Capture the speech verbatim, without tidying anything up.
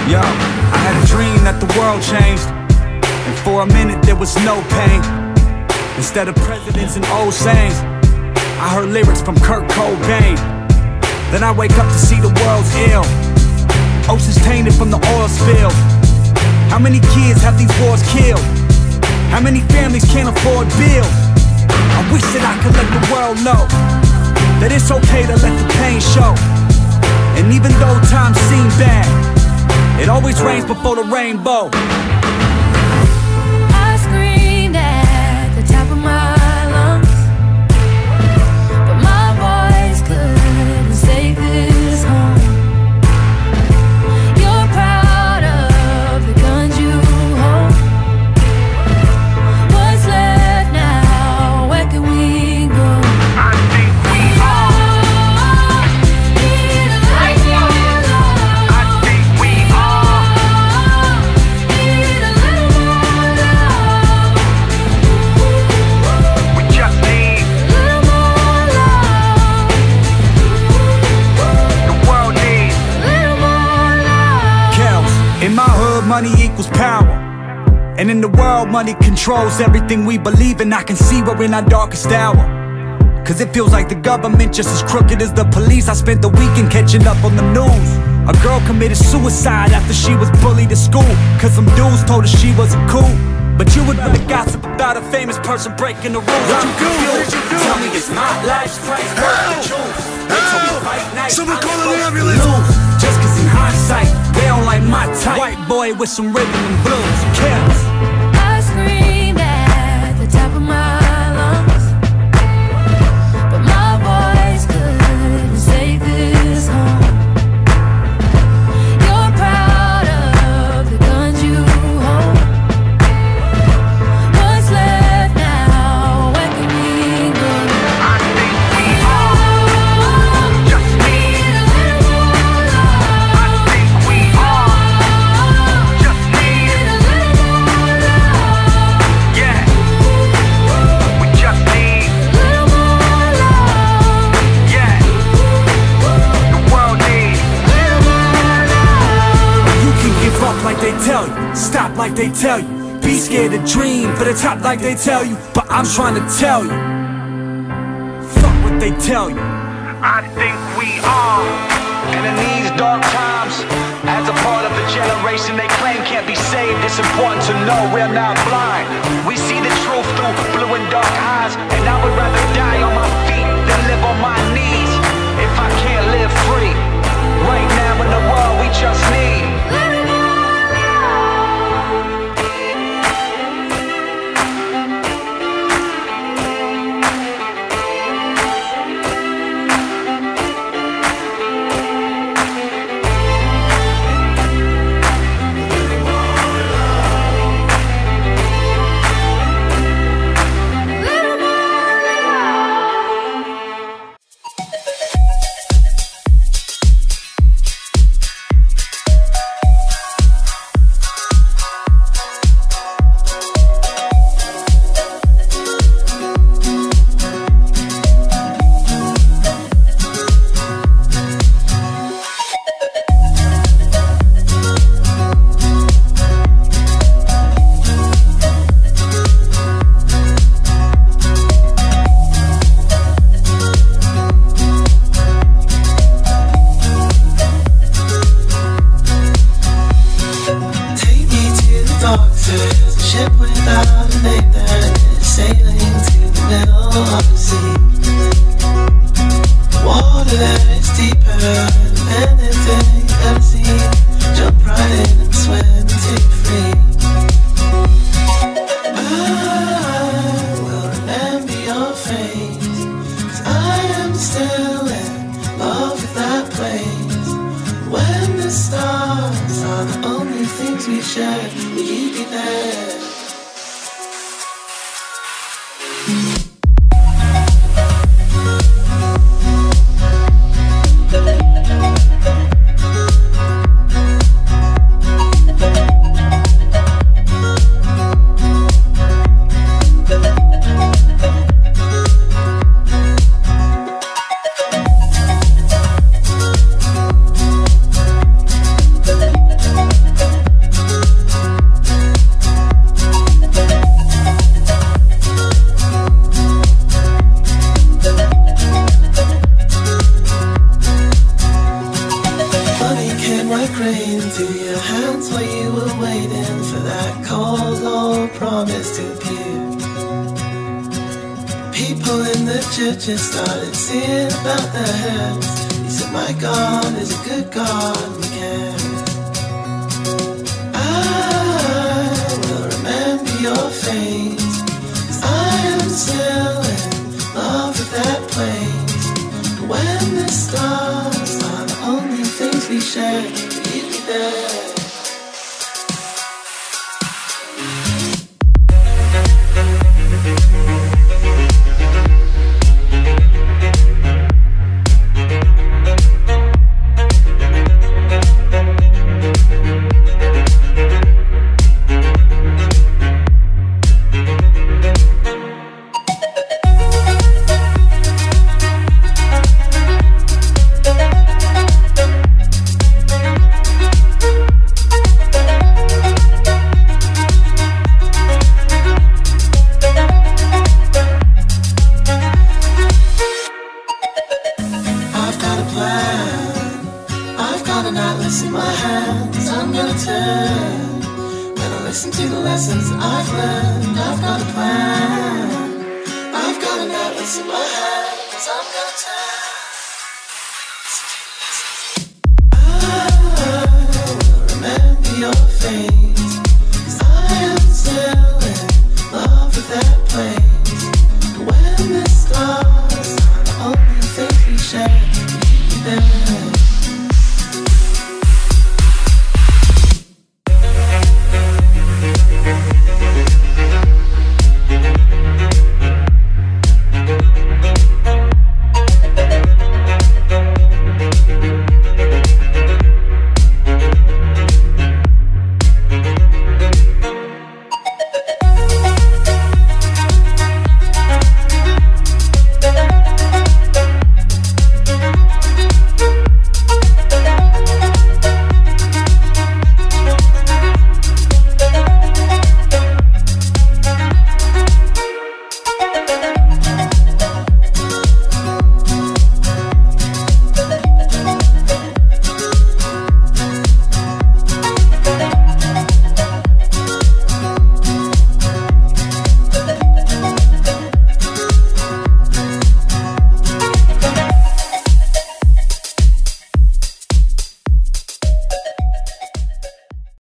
Yo, I had a dream that the world changed, and for a minute there was no pain. Instead of presidents and old sayings, I heard lyrics from Kurt Cobain. Then I wake up to see the world's ill, oceans tainted from the oil spill. How many kids have these wars killed? How many families can't afford bills? I wish that I could let the world know that it's okay to let the pain show. And even though times seem bad, it always rains before the rainbow. I screamed at the top of my lungs, but my voice couldn't save this home. You're proud of the guns you hold. What's left now? Where can we go? I think we all need a little more love. I think we all Need a little more love. We just need Little more love. the world needs. Little more love. Kells, in my hood, money equals power. And in the world, money controls everything we believe in. I can see we're in our darkest hour, cause it feels like the government just as crooked as the police. I spent the weekend catching up on the news. A girl committed suicide after she was bullied at school, cause some dudes told her she wasn't cool. But you would rather gossip about a famous person breaking the rules. I'm confused. Tell me, is my life's price worth the truth? They told me fight night, Someone I'm call an supposed to ambulance. lose. Just cause in hindsight, they don't like my type. White boy with some rhythm and blues. Kells. I screamed at the top of my lungs, but my voice couldn't save this home. You're proud of the guns you hold. What's left now? Where can we go? I think we all just need. Need a little more love. I think we all just need. Need a little more love. Yeah, we just need. Little more love. Yeah, the world needs. Little more love. You can give up like they tell you, stop like they tell you, be scared to dream for the top like they tell you. But I'm trying to tell you, fuck what they tell you. I think we are. And in these dark times, as a part of a generation they claim can't be saved, it's important to know we're not blind. We see the truth through blue and dark eyes, and I would rather die on my feet than live on my knees. If I can't live free, right now in the world we just need. Little more love. Little more love. Take me to the doctors, a ship without a name that is sailing to the middle of the sea. The water there is deeper than anything you've ever seen. Jump right in and swim and take free. I will remember your face, 'cause I am still in love with that place. When the stars are the only things we share, will you be there? like rain through your hands while you were waiting for that cold old promise to appear. People in the churches started singing about their heads. He said, my God is a good God, we can. I will remember your face, 'cause I am still in love with that place. When the stars are the only things we share, you'd be there. When the stars are the only things we share,